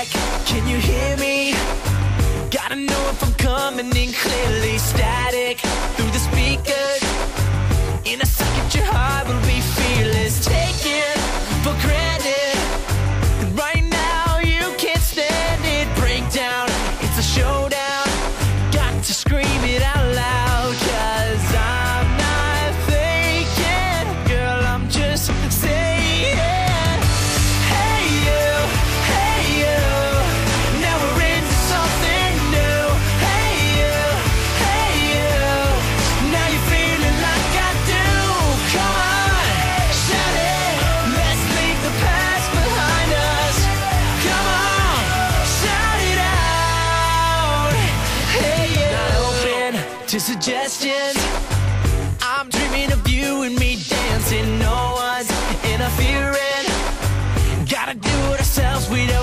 check, can you hear me? Gotta know if I'm coming in clearly. Static through the speakers. In a second your heart will be fearless. Take it for granted that right now you can't stand it. Breakdown, it's a showdown. Got to scream it out loud, 'cause I'm not faking, girl, I'm just saying. Hey you, now we're into something new. Hey you, now you're feeling like I do. Come on, shout it, let's leave the past behind us. Come on, shout it out. Hey you, not open to suggestions. I'm dreaming of you and me dancing. No one's interfering. Gotta do it ourselves, we don't